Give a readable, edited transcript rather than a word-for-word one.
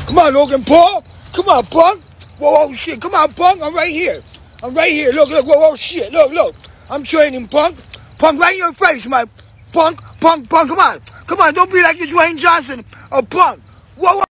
Come on, Logan Paul. Come on, punk. Whoa, shit. Come on, punk. I'm right here. I'm right here. Look. Whoa, shit. Look. I'm training, punk. Punk, right in your face, man. Punk. Come on. Don't be like the Dwayne Johnson of punk. Whoa.